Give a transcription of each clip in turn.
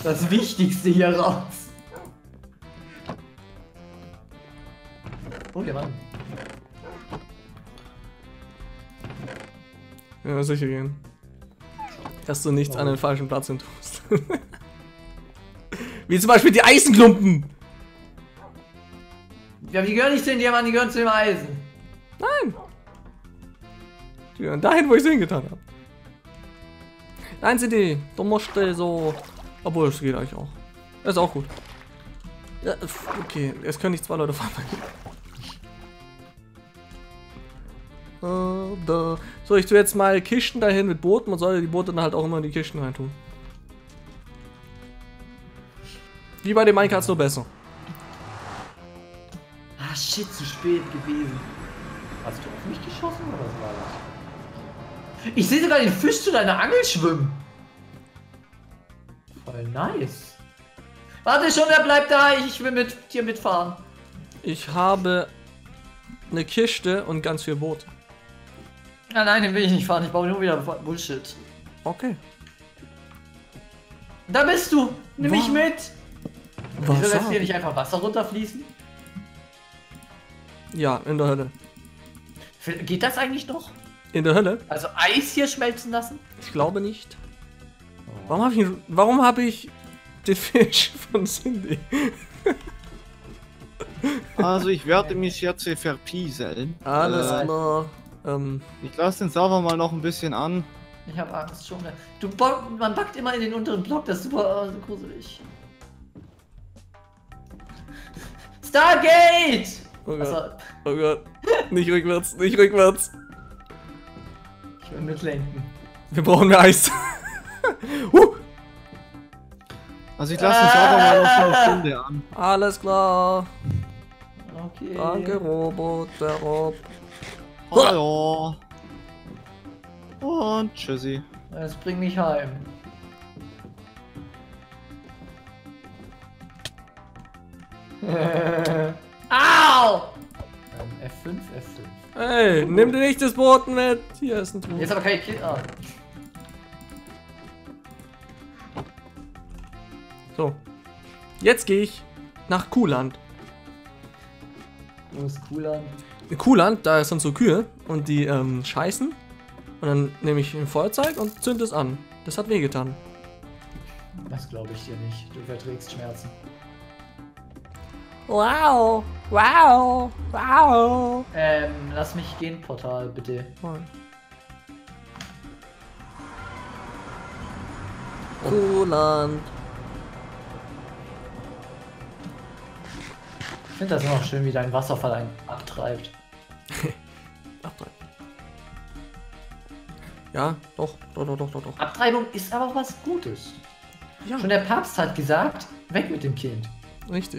das Wichtigste hier raus. Oh, der Mann. Ja, sicher gehen. Dass du nichts an den falschen Platz hin tust. Wie zum Beispiel die Eisenklumpen. Ja, die gehören nicht zu den Diamanten, die gehören zu dem Eisen. Nein. Die gehören dahin, wo ich sie hingetan habe. Nein, sind die. Du musst so... Obwohl, es geht eigentlich auch. Das ist auch gut. Ja, okay, jetzt können nicht zwei Leute fahren. So, ich tue jetzt mal Kisten dahin mit Booten. Man sollte die Boote dann halt auch immer in die Kisten reintun. Wie bei den Minecrafts, nur besser. Ah, shit, zu spät gewesen. Hast du auf mich geschossen oder was war das? Ich sehe sogar den Fisch zu deiner Angel schwimmen. Voll nice. Warte schon, wer bleibt da? Ich will mit dir mitfahren. Ich habe eine Kiste und ganz viel Boot. Nein, den will ich nicht fahren. Ich baue nur wieder Bullshit. Okay. Da bist du. Nimm mich mit. Wieso Was? lässt hier nicht einfach Wasser runterfließen? Ja, in der Hölle. Geht das eigentlich noch? In der Hölle? Also Eis hier schmelzen lassen? Ich glaube nicht. Warum habe ich den Fisch von Cindy? Also ich werde mich jetzt hier verpieseln. Alles klar. Ich lasse den Server mal noch ein bisschen an. Ich habe Angst schon. Man backt immer in den unteren Block, das ist super gruselig. Stargate! Oh Gott. Also, Oh Gott. Nicht rückwärts, nicht rückwärts. ich will mitlenken. Wir brauchen mehr Eis. Also ich lasse den Server mal noch für eine Stunde an. Alles klar. Okay. Danke, Roboter Rob. Hallo. Und tschüssi. Das bringt mich heim. Au! F5, F5. Hey, nimm dir nicht das Boot mit. Hier ist ein Truhe. Jetzt aber kein Kind. Ah. So. Jetzt gehe ich nach Kuhland. Wo ist Kuhland? In Kuhland, da sind so Kühe und die scheißen. Und dann nehme ich ein Feuerzeug und zünde es an. Das hat wehgetan. Das glaube ich dir nicht. Du verträgst Schmerzen. Wow, wow, wow. Lass mich gehen, Portal, bitte. Kuhland. Ich finde das immer noch schön, wie dein Wasserfall einen abtreibt. Ja, doch. Abtreibung ist aber auch was Gutes. Ja, Schon der Papst hat gesagt, weg mit dem Kind. richtig.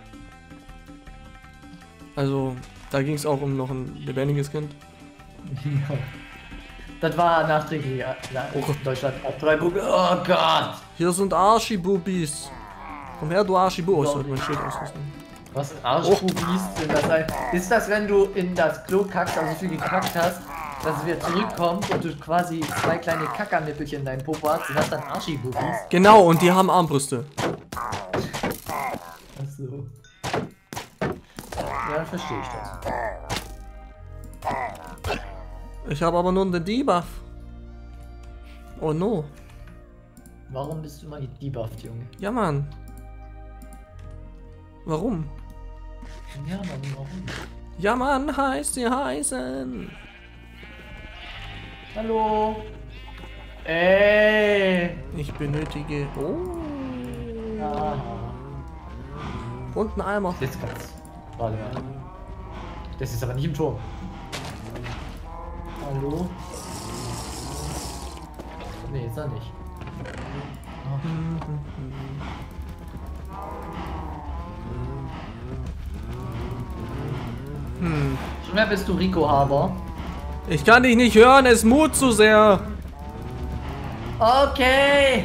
Also, da ging es auch um noch ein lebendiges Kind. Das war nachträglich Deutschland Abtreibung. Oh Gott! Hier sind Arschibubis. Komm her, du Arschibu. Oh, ich sollte mein Schild ausrüsten. Was Arschbubis sind das halt? Ist das, wenn du in das Klo kackst, also so viel gekackt hast, dass es wieder zurückkommt und du quasi zwei kleine Kackernippelchen in deinem Popo hast, sind das dann Arschibubis? Genau, und die haben Armbrüste. Achso. Ja, dann verstehe ich das. Ich habe aber nur den Debuff. Oh no. Warum bist du mal debufft, Junge? Ja, Mann. Warum? Ja, Mann, warum? Ja, Mann, heißt sie heißen. Hallo? Ey! Ich benötige. Oh. Ah. Und ein Eimer. Jetzt kann's. Warte mal. Das ist aber nicht im Turm. Hallo? Nee, ist er nicht. Schon wer bist du, Rico Haber? Ich kann dich nicht hören, es mut zu sehr. Okay!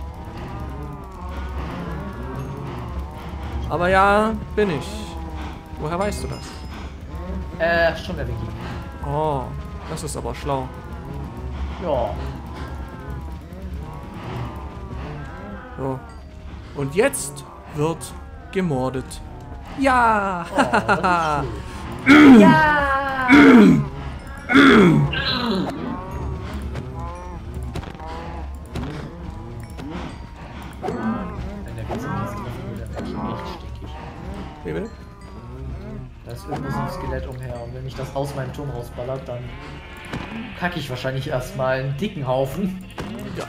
Aber ja, bin ich. Woher weißt du das? Schon der Wiki. Oh, das ist aber schlau. Ja. So. Und jetzt wird gemordet. Ja! Oh, das ist schön. Ja! Wenn der ganze Mist treffen würde, wäre ich echt stickig. Wie bitte? Da ist irgendwo so ein Skelett umher und wenn mich das aus meinem Turm rausballert, dann kacke ich wahrscheinlich erstmal einen dicken Haufen. Ja.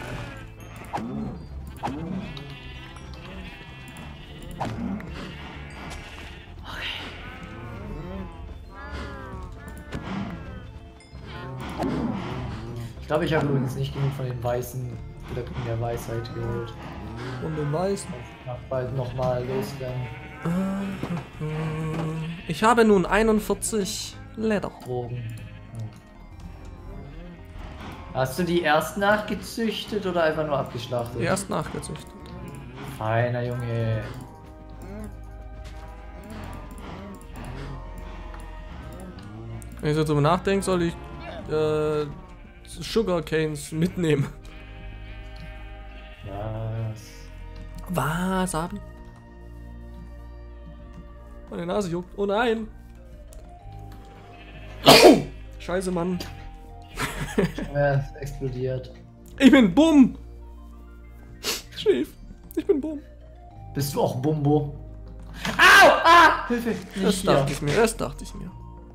Ich glaube, ich habe übrigens nicht genug von den weißen Blöcken der Weisheit geholt. Und den Weißen. Ich mag bald nochmal losrennen. Ich habe nun 41 Leder. Drogen. Hast du die erst nachgezüchtet oder einfach nur abgeschlachtet? Erst nachgezüchtet. Feiner Junge. Wenn ich so drüber nachdenke, soll ich Sugar Canes mitnehmen. Was? Wasabi. Meine Nase juckt. Oh nein. Scheiße, Mann. Ja, es explodiert. Ich bin Bumm. Schief. Ich bin Bumm. Bist du auch Bumbo? Au! Ah! Hilfe! Das dachte ich mir. Das dachte ich mir.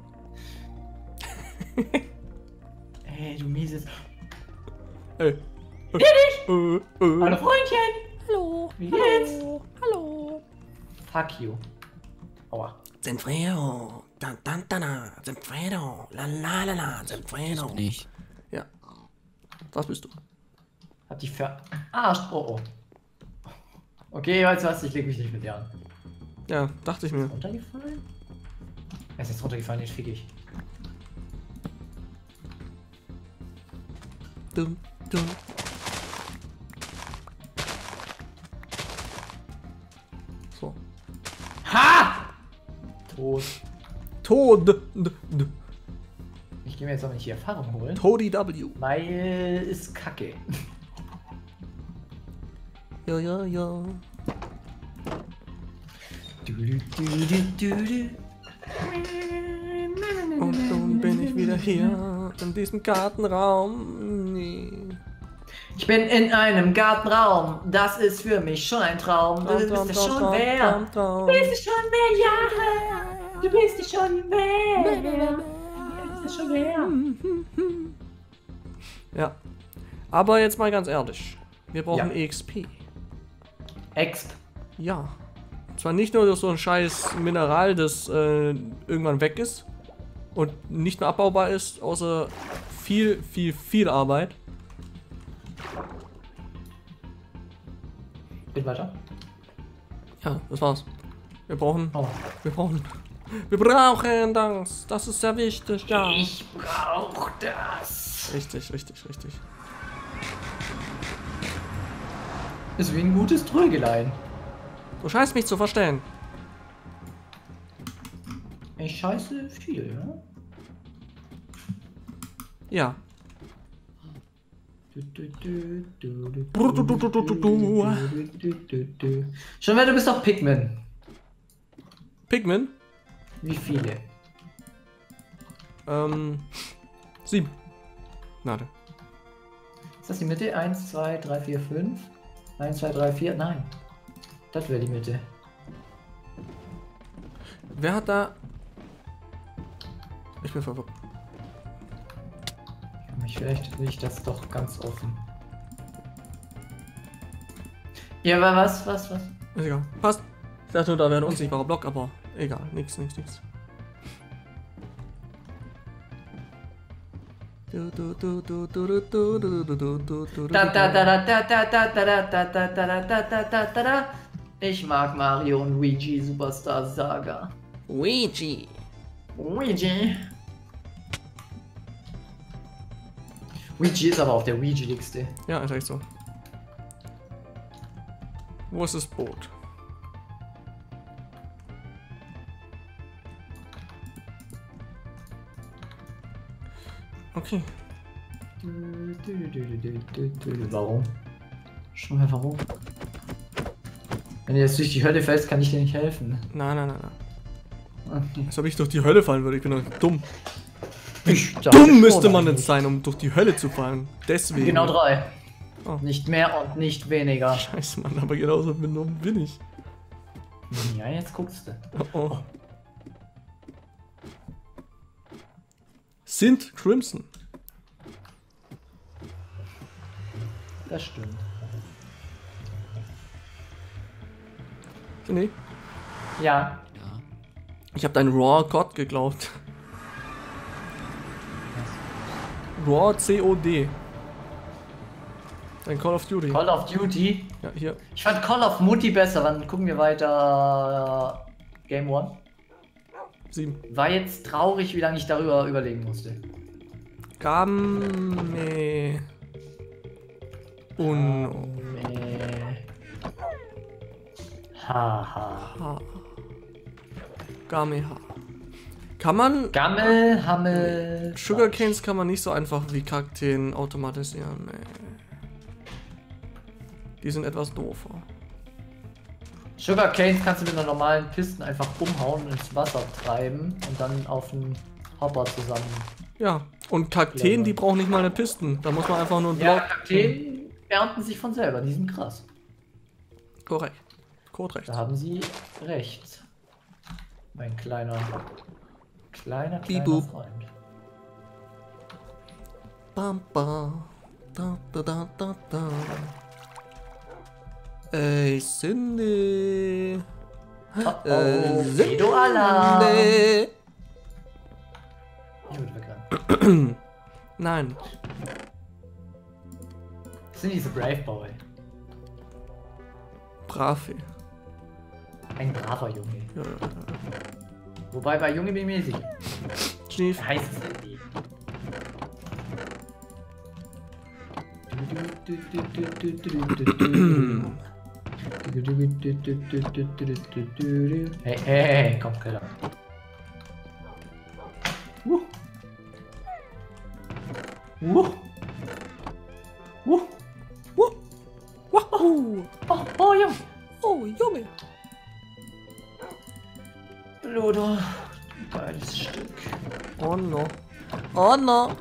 Ey, du mieses. Ey. Hallo Freundchen! Hallo. Wie geht's? Hallo. Fuck you. Aua. Zenfredo. Dan dan dan. Zenfredo. La la la la. Zenfredo. Nicht. Ja. Was bist du? Hat dich verarscht. Oh oh. Okay, weißt du was? Ich leg mich nicht mit dir an. Ja, dachte ich mir. Runtergefallen? Er ist jetzt runtergefallen, den fick ich. Dumm, dumm. So. Ha! Tot. Tod. Ich gehe mir jetzt aber nicht die Erfahrung holen. Todi W. Weil ist kacke. Ja, ja, ja. Und nun bin ich wieder hier in diesem Gartenraum. Nee. Ich bin in einem Gartenraum. Das ist für mich schon ein Traum. Du bist es schon wer? Du bist es schon wer, Jahre. Du bist es schon wer. Du bist es schon wer. Ja. Aber jetzt mal ganz ehrlich. Wir brauchen Ja. EXP. Exp. Ja. Und zwar nicht nur durch so ein scheiß Mineral, das irgendwann weg ist und nicht mehr abbaubar ist, außer viel Arbeit. Geht weiter. Ja, das war's. Wir brauchen Oh. das. Das ist sehr wichtig, ja. Ich brauch das. Richtig. Ist wie ein gutes Trögelein. Du scheinst mich zu verstehen. Ich scheiße viel, ne? Ja. Schon wieder, du bist doch Pikmin. Pikmin? Wie viele? 7. Warte. Ist das die Mitte? 1, 2, 3, 4, 5. 1, 2, 3, 4. Nein. Das wäre die Mitte. Wer hat da... Ich bin verwirrt. Vielleicht will ich das doch ganz offen. Ja, aber was? Ist egal. Passt. Ich dachte nur, da wäre ein unsichtbarer Block, aber egal. Nix. Ich mag Mario und Luigi Superstar Saga. Luigi. Luigi ist aber auch der Ouija-ligste. Ja, ist echt so. Wo ist das Boot? Okay. Warum? Schon mal warum? Wenn du jetzt durch die Hölle fällst, kann ich dir nicht helfen. Nein. Als ob ich durch die Hölle fallen würde, ich bin doch dumm. Dumm Müsste man denn sein, um durch die Hölle zu fallen. Deswegen. Genau 3. Oh. Nicht mehr und nicht weniger. Scheiße, Mann, aber genauso dumm bin ich. Ja, jetzt guckst du. Oh. Sind Crimson. Das stimmt. Nee. Ja. Ich habe deinen Raw God geglaubt. Raw COD. Dein Call of Duty. Call of Duty. Ja, hier. Ich fand Call of Mutti besser. Dann gucken wir weiter. Game 1. 7. War jetzt traurig, wie lange ich darüber überlegen musste. Game Uno. Haha. Gameha. Kann man. Gammel, Hammel. Sugarcanes kann man nicht so einfach wie Kakteen automatisieren. Nee. Die sind etwas doofer. Sugarcanes kannst du mit einer normalen Pisten einfach umhauen und ins Wasser treiben und dann auf einen Hopper zusammen. Ja, und Kakteen, die brauchen nicht mal eine Pisten. Da muss man einfach nur einen Ja, Block. Kakteen ernten sich von selber, die sind krass. Korrekt. Code recht. Da haben sie recht. Mein kleiner Bibub. Freund. Bam, bam. Da, da, da, da, da. Ey, Cindy. Oh, Alarm. Ich wurde weggerannt. Nein. Cindy ist ein Brave Boy. Brave. Ein braver Junge. Ja. Wobei bei Junge bin ich mir sicher. Schnief. Heißt es Cindy. Hey, komm, Keller. Wahoo. Oh, Junge. Oh, Junge. Bluder. Geiles Stück. Oh no. Oh no.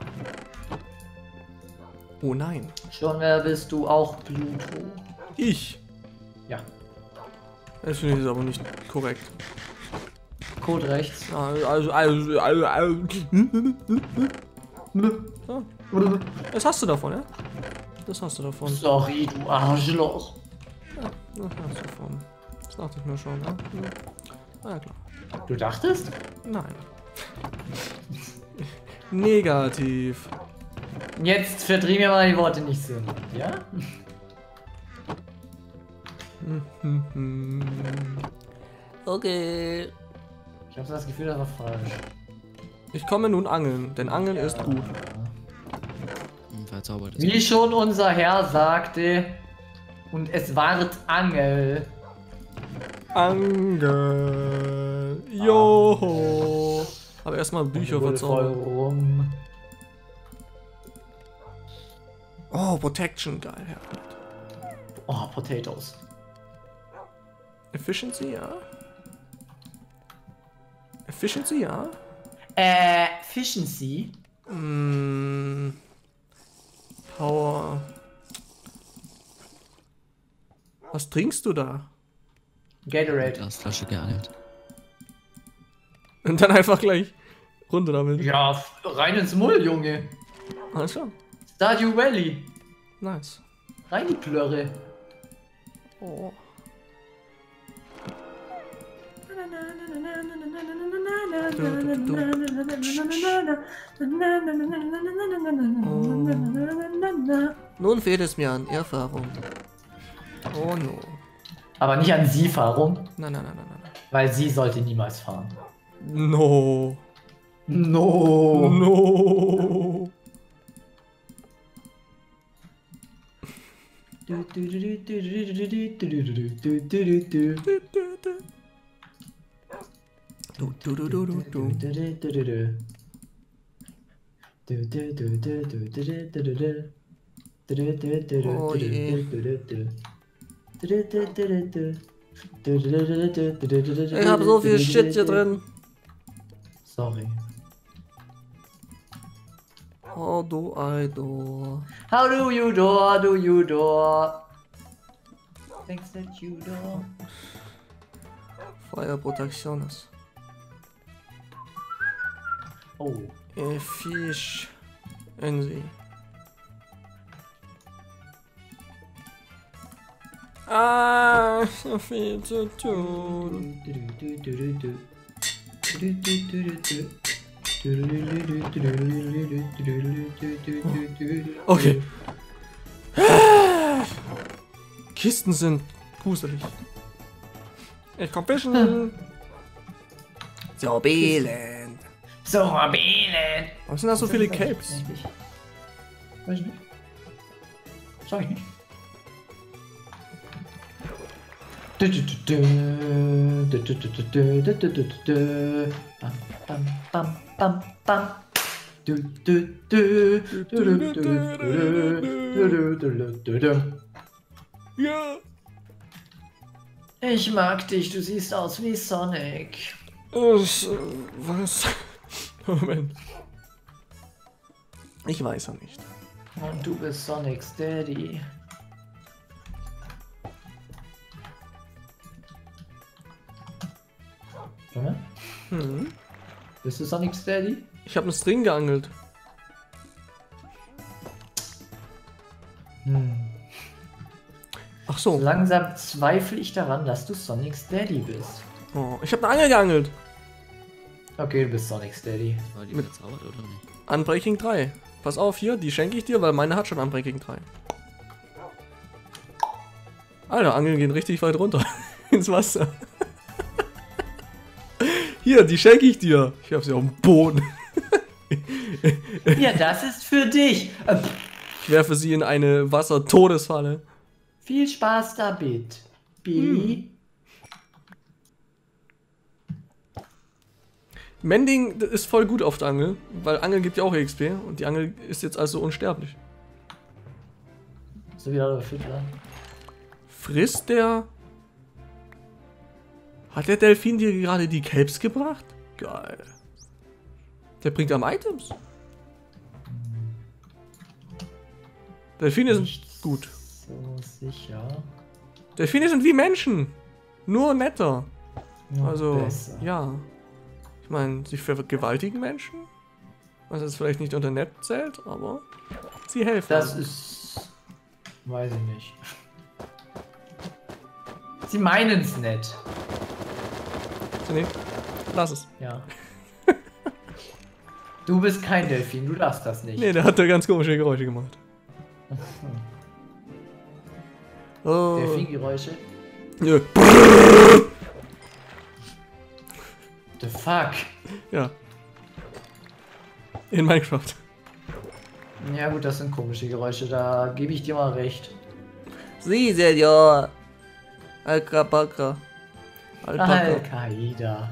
Oh nein. Schon wer bist du auch, Pluto? Ich. Ja. Das finde ich jetzt aber nicht korrekt. Code rechts. So. Das hast du davon, ja? Das hast du davon. Sorry, du Arschloch. Ja, das hast du davon. Das dachte ich mir schon, ne? Na ja, klar. Du dachtest? Nein. Negativ. Jetzt verdreh mir mal die Worte nicht so. Ja? Okay. Ich habe das Gefühl, das war falsch. Ich komme nun angeln, denn Angeln ist gut. Verzaubert ist. Wie schon unser Herr sagte, und es ward Angel. Angel. Joho. Aber erstmal Bücher Voll verzaubern. rum. Oh, Protection, geil. Ja. Oh, Potatoes. Efficiency, ja. Efficiency, ja. Efficiency. Power. Was trinkst du da? Gatorade. Glasflasche geangelt. Und dann einfach gleich runter damit. Ja, rein ins Mull, Junge. Alles klar. Stardew Valley. Nice. Rein die Plörre. Oh. Nun fehlt es mir an Erfahrung. Oh no. Aber nicht an sie Fahrung, Nein. weil sie sollte niemals fahren. No. No. No. Ich habe so viel Shit hier drin. Sorry. How do I do? How do you do? Things that you do. Fire Protecciones. Oh. A fish in the... Ah, so viel zu tun. Okay. Kisten sind gruselig. Ich komm fischen. So elend. So elend. Warum sind da so viele Capes? Weiß ich nicht. Sag ich nicht. Ja. Ich mag dich, du siehst aus wie Sonic. Was? Moment. Ich weiß ja nicht. Und du bist Sonic's Daddy. Junge? Hm. Bist du Sonic's Daddy? Ich habe einen String geangelt. Ach so. So langsam zweifle ich daran, dass du Sonic's Daddy bist. Oh, ich habe eine Angel geangelt. Okay, du bist Sonic's Daddy. War die verzaubert oder nicht? Unbreaking 3. Pass auf hier, die schenke ich dir, weil meine hat schon Unbreaking 3. Alter, Angeln gehen richtig weit runter ins Wasser. Hier, die schenke ich dir. Ich habe sie auf dem Boden. Ja, das ist für dich. Ich werfe sie in eine Wassertodesfalle. Viel Spaß damit. Billy. Mending ist voll gut auf der Angel, weil Angeln gibt ja auch XP und die Angel ist jetzt also unsterblich. So wieder der Fiddler. Frisst der... Hat der Delfin dir gerade die Kelps gebracht? Geil. Der bringt am Items. Delfine sind Nicht gut. so sicher. Delfine sind wie Menschen. Nur netter. Nur Also, besser. ja. Ich meine, sie vergewaltigen Menschen. Was jetzt vielleicht nicht unter nett zählt, aber sie helfen. Das ist... Weiß ich nicht. Sie meinen es nicht. Nee, lass es. Ja. Du bist kein Delfin, du darfst das nicht. Nee, der hat da ganz komische Geräusche gemacht. Oh. Delfin-Geräusche? Nö. The fuck? Ja. In Minecraft. Ja gut, das sind komische Geräusche, da gebe ich dir mal recht. Sie, Senor. Alcapacra. Al-Qaida.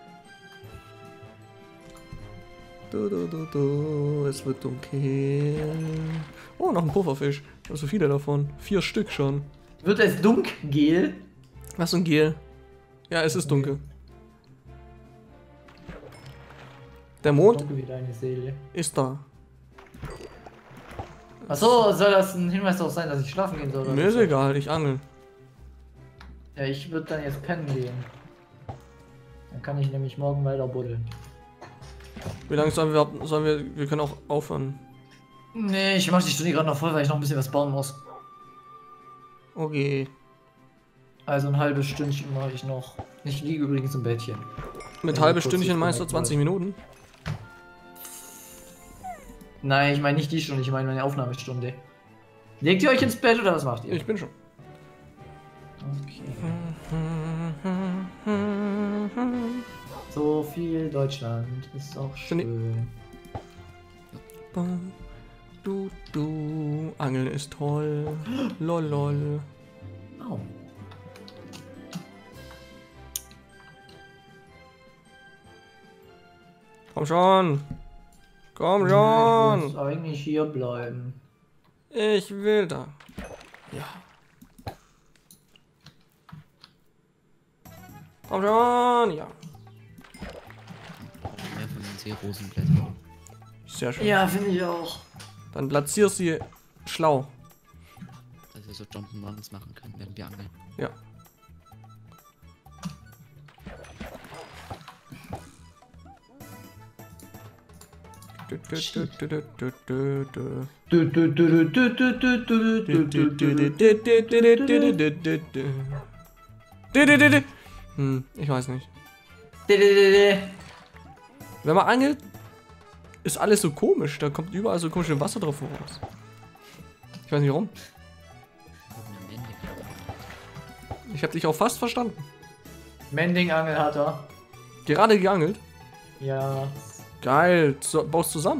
Es wird dunkel. Oh, noch ein Pufferfisch. So viele davon. 4 Stück schon. Wird es dunkel? Was für ein Gel? Ja, es ist dunkel. Der Mond Dunkel wie deine Seele. ist da. Achso, soll das ein Hinweis darauf sein, dass ich schlafen gehen soll? Oder Mir ist was? egal, ich angel. Ja, ich würde dann jetzt pennen gehen. Dann kann ich nämlich morgen weiter buddeln. Wie lange sollen wir können auch aufhören. Nee, ich mach die Stunde gerade noch voll, weil ich noch ein bisschen was bauen muss. Okay. Also ein halbes Stündchen mache ich noch. Ich liege übrigens im Bettchen. Mit Ja, halbes kurz Stündchen ist meinst du vielleicht 20 mal. Minuten? Nein, ich meine nicht die Stunde, ich meine meine Aufnahmestunde. Legt ihr euch ins Bett oder was macht ihr? Ich bin schon. Okay. So viel Deutschland ist auch schön. Du, Angeln ist toll. Lolol. Oh. Komm schon. Komm Ich schon. muss eigentlich hier bleiben. Ich will da. Ja. Komm schon, ja. Mehr von den Seerosenblättern. Sehr schön. Ja, finde ich auch. Dann platzier sie schlau. Dass wir so Jump'n'Runs machen können, während wir angeln. Ja. Ich weiß nicht. Wenn man angelt, ist alles so komisch. Da kommt überall so komische Wasser drauf raus. Ich weiß nicht warum. Ich habe dich auch fast verstanden. Mending-Angel hat er. Gerade geangelt. Ja. Geil. So, baust zusammen.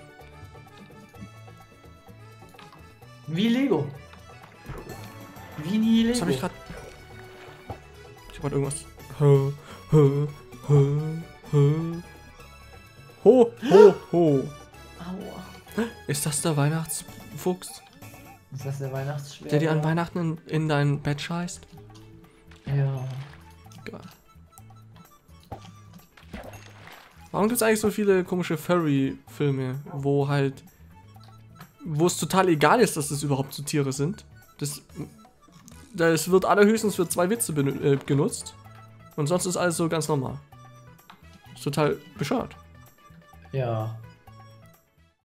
Wie Lego. Wie nie Lego. Was habe ich gerade? Ich habe irgendwas. Ho, ho, ho. Aua. Ist das der Weihnachtsfuchs, Ist das der Weihnachtsschwert? der dir an Weihnachten in dein Bett scheißt? Ja. Geil. Warum gibt es eigentlich so viele komische Furry-Filme, wo es total egal ist, dass das überhaupt so Tiere sind? Das wird allerhöchstens für 2 Witze genutzt. Und sonst ist alles so ganz normal. Ist total bescheuert. Ja.